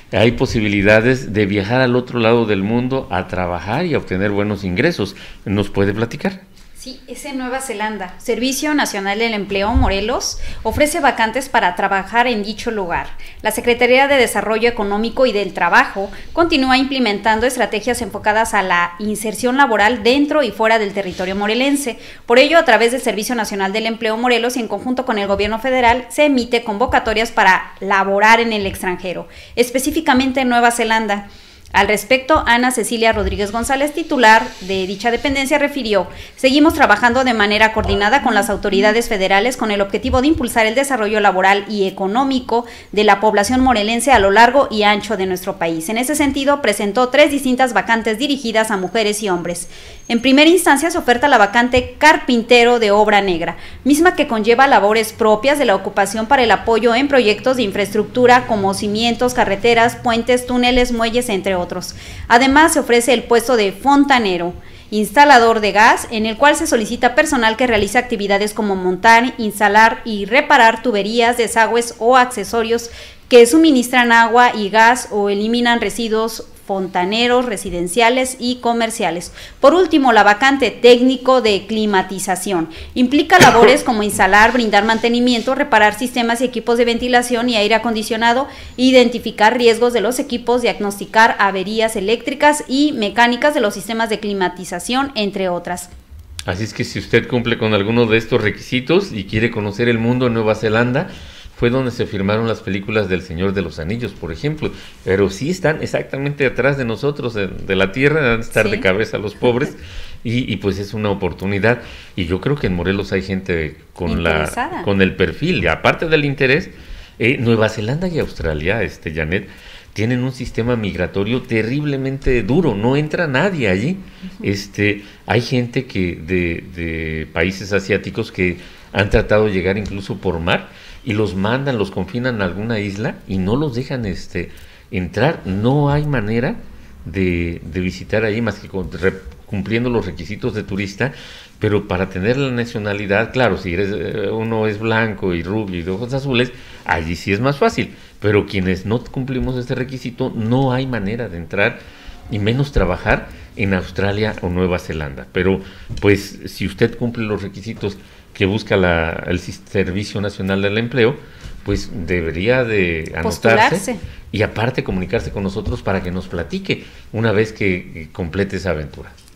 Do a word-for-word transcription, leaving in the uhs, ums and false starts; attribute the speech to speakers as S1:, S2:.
S1: hay posibilidades de viajar al otro lado del mundo a trabajar y a obtener buenos ingresos. ¿Nos puede platicar?
S2: Sí, es en Nueva Zelanda. Servicio Nacional del Empleo Morelos ofrece vacantes para trabajar en dicho lugar. La Secretaría de Desarrollo Económico y del Trabajo continúa implementando estrategias enfocadas a la inserción laboral dentro y fuera del territorio morelense. Por ello, a través del Servicio Nacional del Empleo Morelos y en conjunto con el gobierno federal, se emite convocatorias para laborar en el extranjero, específicamente en Nueva Zelanda. Al respecto, Ana Cecilia Rodríguez González, titular de dicha dependencia, refirió: seguimos trabajando de manera coordinada con las autoridades federales con el objetivo de impulsar el desarrollo laboral y económico de la población morelense a lo largo y ancho de nuestro país. En ese sentido, presentó tres distintas vacantes dirigidas a mujeres y hombres. En primera instancia, se oferta la vacante carpintero de obra negra, misma que conlleva labores propias de la ocupación para el apoyo en proyectos de infraestructura como cimientos, carreteras, puentes, túneles, muelles, entre otros. Además, se ofrece el puesto de fontanero, instalador de gas, en el cual se solicita personal que realice actividades como montar, instalar y reparar tuberías, desagües o accesorios que suministran agua y gas o eliminan residuos fontaneros, residenciales y comerciales. Por último, la vacante técnico de climatización implica labores como instalar, brindar mantenimiento, reparar sistemas y equipos de ventilación y aire acondicionado, identificar riesgos de los equipos, diagnosticar averías eléctricas y mecánicas de los sistemas de climatización, entre otras.
S1: Así es que si usted cumple con alguno de estos requisitos y quiere conocer el mundo en Nueva Zelanda, fue donde se filmaron las películas del Señor de los Anillos, por ejemplo, pero sí están exactamente atrás de nosotros, de, de la tierra, deben estar sí. de cabeza los pobres, y, y pues es una oportunidad, y yo creo que en Morelos hay gente con la con el perfil, y aparte del interés. eh, Nueva Zelanda y Australia, este Janet, tienen un sistema migratorio terriblemente duro, no entra nadie allí. Uh-huh. Este, hay gente que de, de países asiáticos que han tratado de llegar incluso por mar, y los mandan, los confinan a alguna isla y no los dejan este entrar. No hay manera de, de visitar ahí más que con, re, cumpliendo los requisitos de turista, pero para tener la nacionalidad, claro, si eres uno es blanco y rubio y de ojos azules, allí sí es más fácil, pero quienes no cumplimos este requisito, no hay manera de entrar y menos trabajar en Australia o Nueva Zelanda. Pero pues si usted cumple los requisitos que busca la, el Servicio Nacional del Empleo, pues debería de anotarse Postularse. Y aparte comunicarse con nosotros para que nos platique una vez que complete esa aventura.